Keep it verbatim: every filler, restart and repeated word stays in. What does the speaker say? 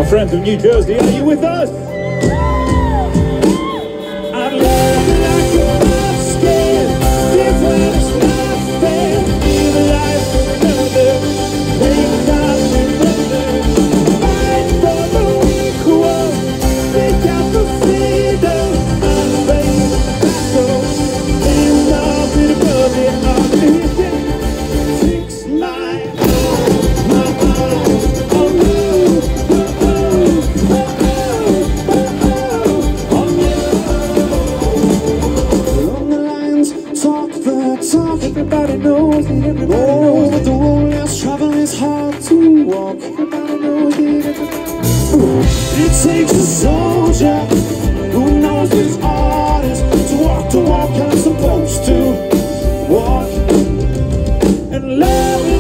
friend from New Jersey, are you with us? I love you like a basket, different is my fair. Live a life for another, take time with another. Fight for the equal, speak out for freedom. I'm facing battle, in love with a brother. I'm living, fix my everybody knows it, everybody knows that the road less travel is hard to walk. Everybody knows it, everybody. It takes a soldier who knows his orders to walk the walk I'm supposed to walk. And love